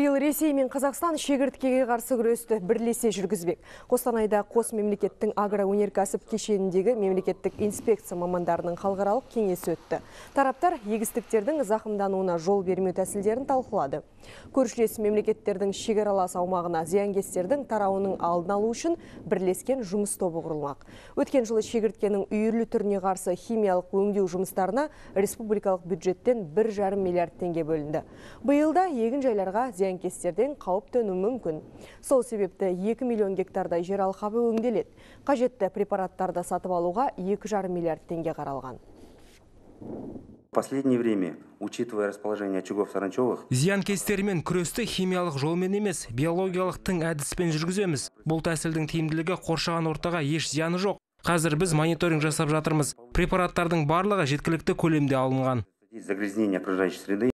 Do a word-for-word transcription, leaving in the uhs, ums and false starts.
Биыл Ресей мен Қазақстан шегірткеге қарсы күресті бірлесе жүргізбек. Қостанайда қос мемлекеттің агроөнеркәсіп кешеніндегі мемлекеттік инспекция мамандарының халықаралық кеңесі өтті. Тараптар егістіктердің зақымдануына жол бермеу тәсілдерін талқылады. Көршілес мемлекеттердің шекаралас аумағына зиянкестердің тарауының алдын алу үшін бірлескен жұмыс тобы құрылмақ. Өткен жылы шегірткенің үйірлі түріне қарсы химиялық өңдеу жұмыстарына республикалық бюджеттен бір жарым миллиард теңге бөлінді. Биылда егін жайларға зиянкестерден қауіп төнуі мүмкін. Сол себепті екі миллион гектардай жер алқабы өңделеді. Қажетті препараттарды сатып алуға екі жарым миллиард теңге қаралған. В последнее время, учитывая расположение очагов саранчевых, зиянкестермен күресті химиялық жолмен емес, биологиялық тың әдіспен жүргіземіз. Бұл тәсілдің тиімділігі қоршаған ортаға еш зияны жоқ. Қазір біз мониторинг жасап жатырмыз. Препараттардың барлығы жеткілікті көлемде алынған. загрязнение окружающей среды